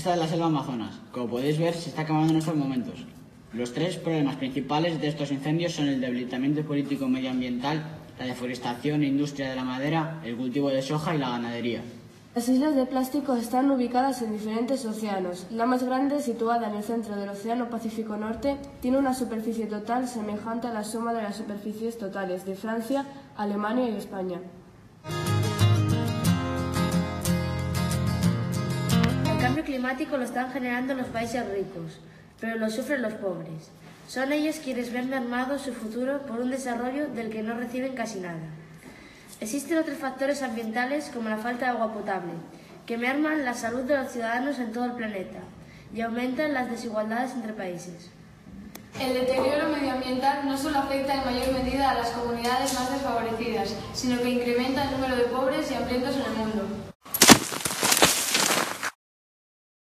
defensa de la selva Amazonas. Como podéis ver, se está acabando en estos momentos. Los tres problemas principales de estos incendios son el debilitamiento político medioambiental, la deforestación e industria de la madera, el cultivo de soja y la ganadería. Las islas de plástico están ubicadas en diferentes océanos. La más grande, situada en el centro del Océano Pacífico Norte, tiene una superficie total semejante a la suma de las superficies totales de Francia, Alemania y España. El cambio climático lo están generando los países ricos, pero lo sufren los pobres. Son ellos quienes ven mermado su futuro por un desarrollo del que no reciben casi nada. Existen otros factores ambientales como la falta de agua potable, que merman la salud de los ciudadanos en todo el planeta y aumentan las desigualdades entre países. El deterioro medioambiental no solo afecta en mayor medida a las comunidades más desfavorecidas, sino que incrementa el número de pobres y hambrientos en el mundo.